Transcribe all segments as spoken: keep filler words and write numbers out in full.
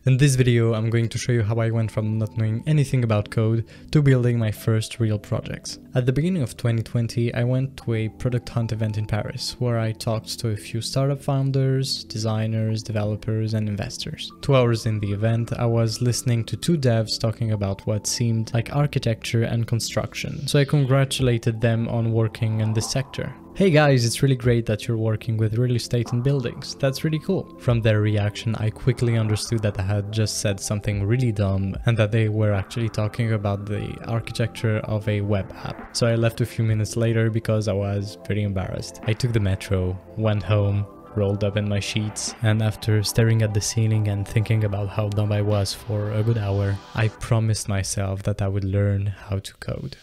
In this video, I'm going to show you how I went from not knowing anything about code to building my first real projects. At the beginning of twenty twenty, I went to a product hunt event in Paris, where I talked to a few startup founders, designers, developers, and investors. Two hours in the event, I was listening to two devs talking about what seemed like architecture and construction, so I congratulated them on working in this sector. Hey guys, it's really great that you're working with real estate and buildings. That's really cool. From their reaction, I quickly understood that I had just said something really dumb and that they were actually talking about the architecture of a web app. So I left a few minutes later because I was pretty embarrassed. I took the metro, went home, rolled up in my sheets, and after staring at the ceiling and thinking about how dumb I was for a good hour, I promised myself that I would learn how to code.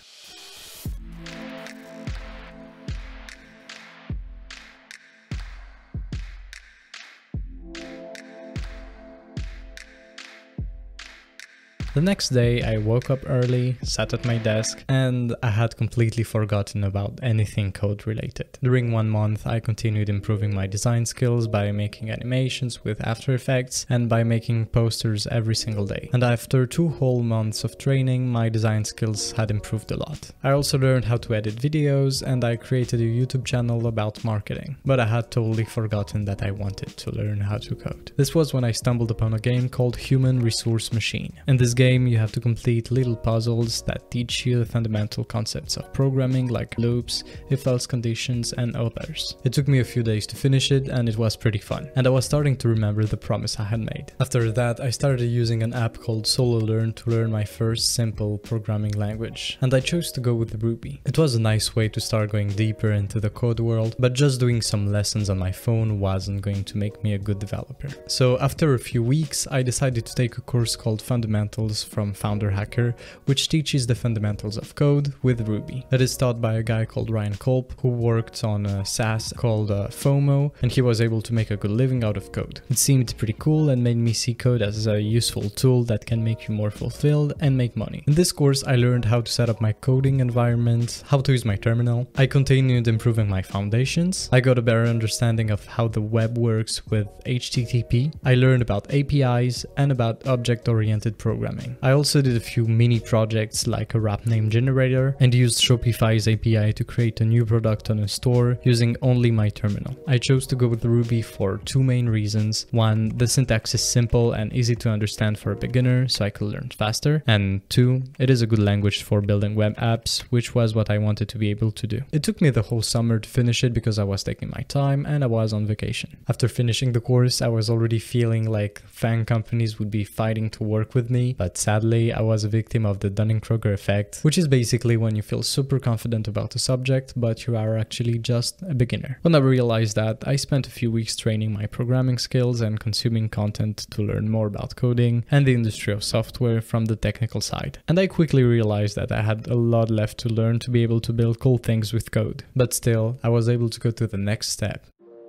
The next day, I woke up early, sat at my desk, and I had completely forgotten about anything code related. During one month, I continued improving my design skills by making animations with After Effects and by making posters every single day. And after two whole months of training, my design skills had improved a lot. I also learned how to edit videos, and I created a YouTube channel about marketing. But I had totally forgotten that I wanted to learn how to code. This was when I stumbled upon a game called Human Resource Machine. In this game, you have to complete little puzzles that teach you the fundamental concepts of programming like loops, if-else conditions, and others. It took me a few days to finish it, and it was pretty fun. And I was starting to remember the promise I had made. After that, I started using an app called Solo Learn to learn my first simple programming language, and I chose to go with Ruby. It was a nice way to start going deeper into the code world, but just doing some lessons on my phone wasn't going to make me a good developer. So after a few weeks, I decided to take a course called Fundamentals from Founder Hacker, which teaches the fundamentals of code with Ruby. That is taught by a guy called Ryan Culp, who worked on a SaaS called uh, FOMO, and he was able to make a good living out of code. It seemed pretty cool and made me see code as a useful tool that can make you more fulfilled and make money. In this course, I learned how to set up my coding environment, how to use my terminal. I continued improving my foundations. I got a better understanding of how the web works with H T T P. I learned about A P Is and about object-oriented programming. I also did a few mini projects like a wrap name generator and used Shopify's A P I to create a new product on a store using only my terminal. I chose to go with Ruby for two main reasons. One, the syntax is simple and easy to understand for a beginner, so I could learn faster. And two, it is a good language for building web apps, which was what I wanted to be able to do. It took me the whole summer to finish it because I was taking my time and I was on vacation. After finishing the course, I was already feeling like FAANG companies would be fighting to work with me, but sadly, I was a victim of the Dunning-Kruger effect, which is basically when you feel super confident about a subject, but you are actually just a beginner. When I realized that, I spent a few weeks training my programming skills and consuming content to learn more about coding and the industry of software from the technical side. And I quickly realized that I had a lot left to learn to be able to build cool things with code. But still, I was able to go to the next step.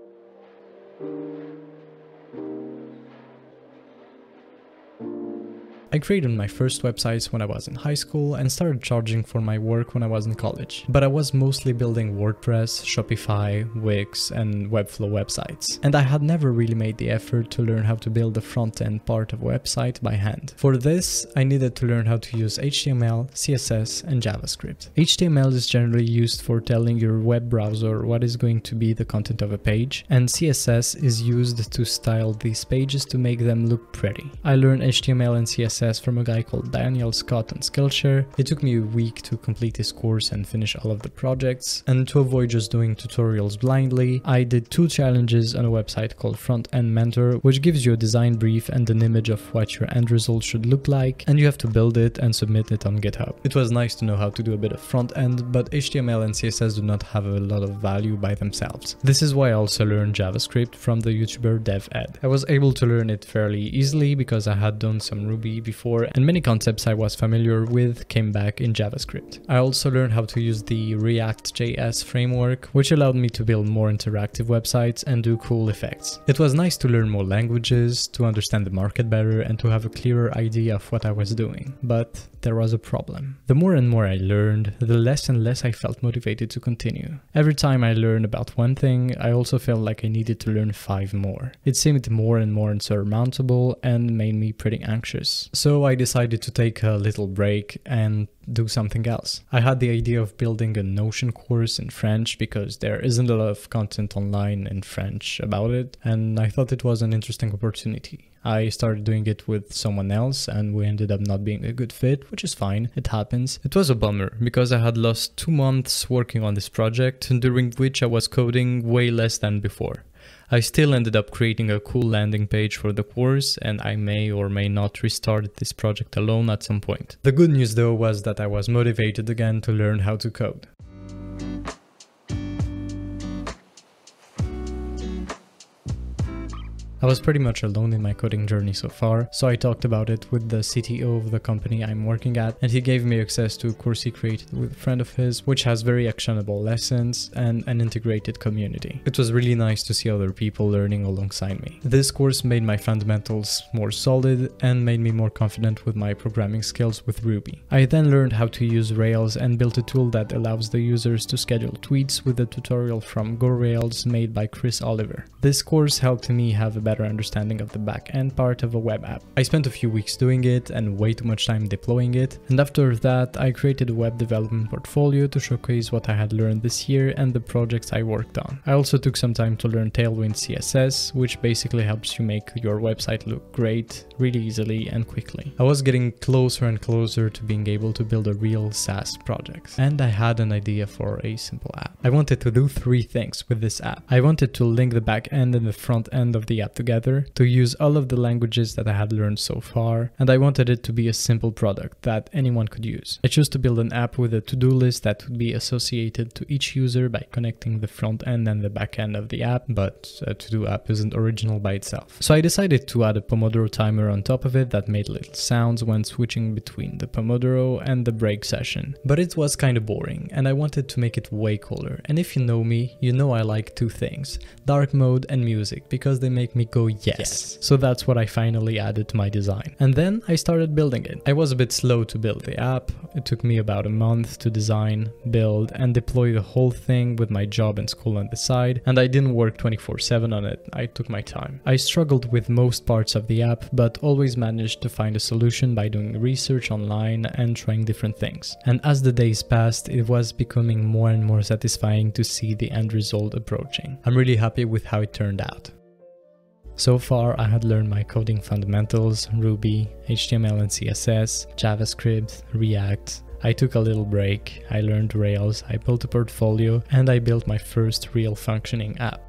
I created my first websites when I was in high school and started charging for my work when I was in college. But I was mostly building WordPress, Shopify, Wix, and Webflow websites. And I had never really made the effort to learn how to build the front-end part of a website by hand. For this, I needed to learn how to use H T M L, C S S, and JavaScript. H T M L is generally used for telling your web browser what is going to be the content of a page, and C S S is used to style these pages to make them look pretty. I learned H T M L and C S S from a guy called Daniel Scott on Skillshare. It took me a week to complete his course and finish all of the projects, and to avoid just doing tutorials blindly, I did two challenges on a website called Front End Mentor, which gives you a design brief and an image of what your end result should look like, and you have to build it and submit it on GitHub. It was nice to know how to do a bit of front end, but H T M L and C S S do not have a lot of value by themselves. This is why I also learned JavaScript from the YouTuber DevEd. I was able to learn it fairly easily because I had done some Ruby before, and many concepts I was familiar with came back in JavaScript. I also learned how to use the React J S framework, which allowed me to build more interactive websites and do cool effects. It was nice to learn more languages, to understand the market better, and to have a clearer idea of what I was doing. But there was a problem. The more and more I learned, the less and less I felt motivated to continue. Every time I learned about one thing, I also felt like I needed to learn five more. It seemed more and more insurmountable and made me pretty anxious. So I decided to take a little break and do something else. I had the idea of building a Notion course in French because there isn't a lot of content online in French about it, and I thought it was an interesting opportunity. I started doing it with someone else and we ended up not being a good fit, which is fine, it happens. It was a bummer because I had lost two months working on this project, during which I was coding way less than before. I still ended up creating a cool landing page for the course, and I may or may not restart this project alone at some point. The good news though was that I was motivated again to learn how to code. I was pretty much alone in my coding journey so far, so I talked about it with the C T O of the company I'm working at, and he gave me access to a course he created with a friend of his, which has very actionable lessons and an integrated community. It was really nice to see other people learning alongside me. This course made my fundamentals more solid and made me more confident with my programming skills with Ruby. I then learned how to use Rails and built a tool that allows the users to schedule tweets with a tutorial from Go Rails made by Chris Oliver. This course helped me have a better understanding of the back-end part of a web app. I spent a few weeks doing it and way too much time deploying it, and after that I created a web development portfolio to showcase what I had learned this year and the projects I worked on. I also took some time to learn Tailwind C S S, which basically helps you make your website look great really easily and quickly. I was getting closer and closer to being able to build a real SaaS project, and I had an idea for a simple app. I wanted to do three things with this app. I wanted to link the back end and the front end of the app together, to use all of the languages that I had learned so far, and I wanted it to be a simple product that anyone could use. I chose to build an app with a to-do list that would be associated to each user by connecting the front end and the back end of the app, but a to-do app isn't original by itself. So I decided to add a Pomodoro timer on top of it that made little sounds when switching between the Pomodoro and the break session. But it was kind of boring, and I wanted to make it way cooler. And if you know me, you know I like two things, dark mode and music, because they make me go yes. yes. So that's what I finally added to my design. And then I started building it. I was a bit slow to build the app. It took me about a month to design, build, and deploy the whole thing with my job and school on the side, and I didn't work twenty-four seven on it. I took my time. I struggled with most parts of the app, but always managed to find a solution by doing research online and trying different things. And as the days passed, it was becoming more and more satisfying to see the end result approaching. I'm really happy with how it turned out. So far, I had learned my coding fundamentals, Ruby, H T M L and C S S, JavaScript, React. I took a little break, I learned Rails, I built a portfolio, and I built my first real functioning app.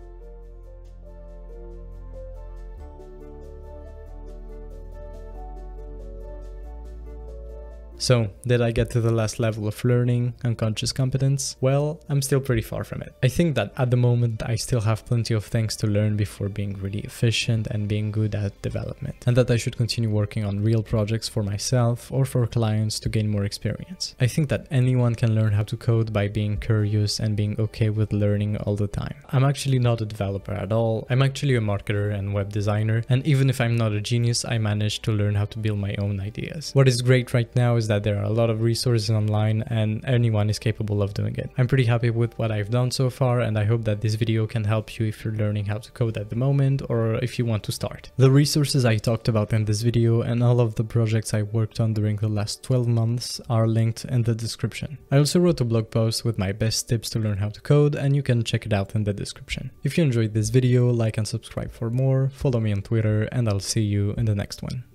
So, did I get to the last level of learning, unconscious competence? Well, I'm still pretty far from it. I think that at the moment I still have plenty of things to learn before being really efficient and being good at development, and that I should continue working on real projects for myself or for clients to gain more experience. I think that anyone can learn how to code by being curious and being okay with learning all the time. I'm actually not a developer at all. I'm actually a marketer and web designer, and even if I'm not a genius, I managed to learn how to build my own ideas. What is great right now is that there are a lot of resources online and anyone is capable of doing it. I'm pretty happy with what I've done so far, and I hope that this video can help you if you're learning how to code at the moment or if you want to start. The resources I talked about in this video and all of the projects I worked on during the last twelve months are linked in the description. I also wrote a blog post with my best tips to learn how to code, and you can check it out in the description. If you enjoyed this video, like and subscribe for more, follow me on Twitter, and I'll see you in the next one.